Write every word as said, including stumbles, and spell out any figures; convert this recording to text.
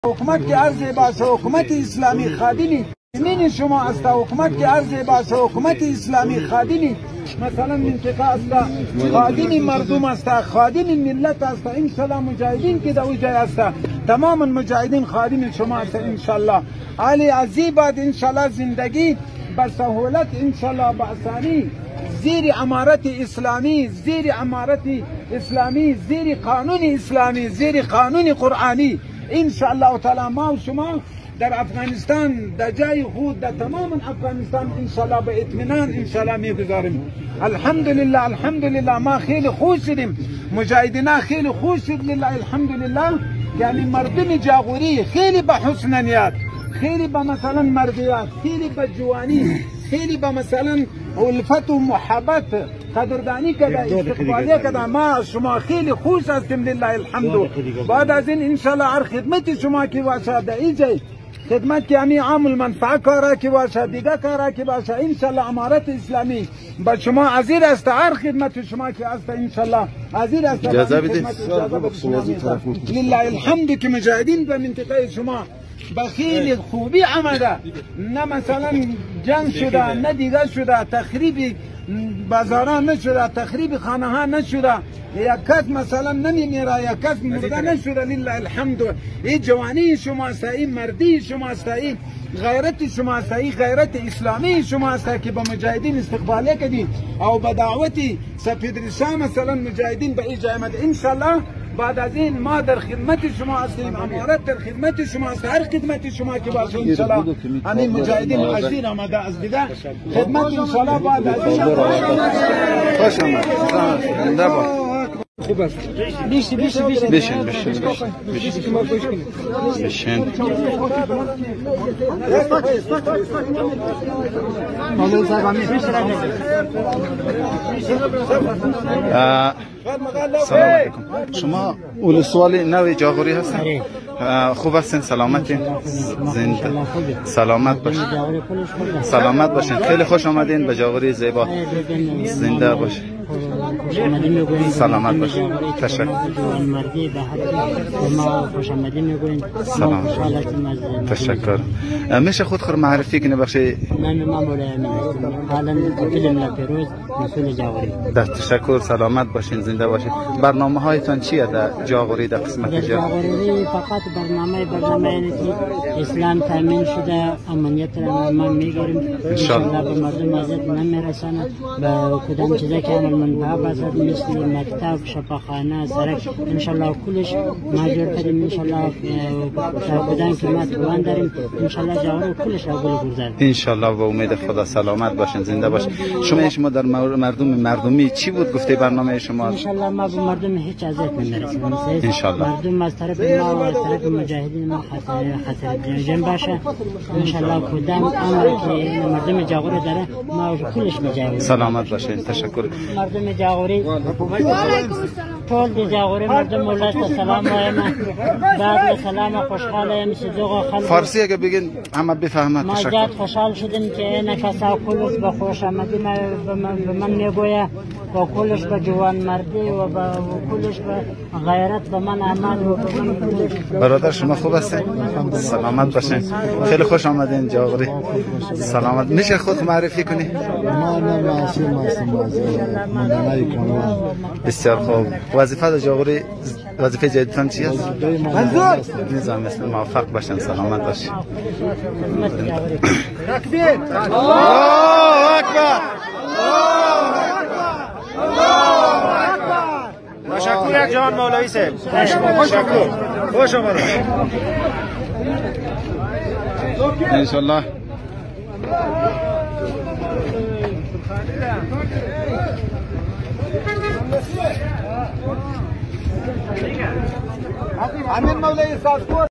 حکومت که عرض باشه حکومت اسلامی خادمی من شما است. حکومت که عرض باشه حکومت اسلامی خادمی مثلا منطقه است، خادم مردم است، خادم ملت است. ان شاء الله مجاهدین که در وجای است، تمام مجاهدین خادم شما است ان شاء الله. علی عزی بعد ان شاء الله زندگی به سهولت ان شاء الله به آسانی زیر امارت اسلامی، زیر امارت اسلامی، زیر قانون اسلامی، زیر قانون قرآنی ان شاء الله تعالی ما و شما در افغانستان در جای خود در تمام افغانستان ان شاء الله به اطمینان ان شاء الله میگذاریم. الحمدلله الحمدلله ما خیلی خوش شدیم، مجاهدین خیلی خوش شد لله الحمدلله. یعنی مردم جاغوری خیلی به حسن نیت، خیلی به مثلا مردیات، خیلی به جوانی، خیلی به مثلا الفت و محبت قدردانی کده، استقبالی کده. ما شما خیلی خوش هستیم لله الحمد. بعد از این ان شاء الله هر خدمت شما که باشه در اینجا خدمت که همی عامل منفعه کاره که باشه، دیگه کاره که باشه ان شاء الله امارت اسلامی با شما حاضر است. هر خدمت شما که است ان شاء الله حاضر است. اجازه بدید لله الحمد که مجاهدین به منطقه شما به خیلی خوبی آمده، نه مثلا جنگ شده، نه دیگه شده، تخریب بازاران نشده، تخریب خانه ها نشده، یک کس مثلا نمیمیره، یک کس مرده نشده لله الحمد. این جوانی شما است، این مردی شما است، این غیرت شما است، این غیرت اسلامی شما است که با مجاهدین استقباله کردین او به دعوت سپیدرشاه مثلا مجاهدین به این جای آمد ان شاء الله. بعد از این ما در خدمت شما هستیم، امارت در خدمت شما است. هر خدمت شما که باشه ان شاء الله همین مجاهدین حاضر آمده از دیگه خدمت ان شاء الله. بعد از این خوش آمد زنده با خوب است. بیشی بیشی بیشی بشین بشین بشین سلام علیکم. شما ولسوالی نوی جاغوری هستین؟ خوب هستین؟ سلامتین؟ زنده سلامت باشین. سلامت باشین. خیلی خوش آمدین به جاغوری زیبا. زنده باشین. سلامت باشین. تشکر. سلام. تشکر. میشه خود خود معرفی کنی بخشی؟ من مامور حالا فیلم لپیروز مسئول جاغوری. در تشکر. سلامت باشین. زنده باشین. برنامه هایتان چیه در جاغوری در قسمت جاغوری؟ فقط برنامه برنامه اینه که اسلام تامین شده، امنیت را ما میگیریم ان شاء الله. به مردم ازت نمیرسانه به کدام چیزی که عمل منفعه باشد مثل مکتب، شفاخانه، سرک ان شاء الله کلش ما جور کردیم ان شاء الله. کدام که ما توان داریم ان شاء الله جاغوری کلش را گل گذاریم ان شاء الله. و امید خدا. سلامت باشین. زنده باشین. شما شما در مردم مردمی چی بود گفته برنامه شما؟ ان شاء الله ما به مردم هیچ اذیت نمیرسیم ان شاء الله. مردم از طرف ما و از طرف مجاهدین ما خطر خطر جنگ باشه ان شاء الله. کدام امر که مردم جاغوری داره ما کلش بجایم. سلامت باشین. تشکر. مردم جاغوری طول دی جاغوری مردم ولایت سلام وایم، بعد سلام خوشحالم صدق خلق فارسی اگه بگین همه بفهمه. ما زیاد خوشحال شدیم که این کسا کلش به خوش آمدیم به من میگویه و کلش به جوان مردی و به کلش به غیرت به من عمل و به من کلش. برادر شما خوب هستین؟ سلامت باشین. خیلی خوش آمدین جاغوری. سلامت. میشه خود معرفی کنی؟ ما معصوم هستیم از مدنی کانون. بسیار خوب. وظیفه جاغوری وظیفه جدیدتان چی است؟ منظور نظام اسلام. موفق باشین. سلامت باشین. تکبیر. الله اکبر. تشکر یک جان مولوی صاحب. تشکر. خوش آمدید. ان شاء الله. امین مولوی صاحب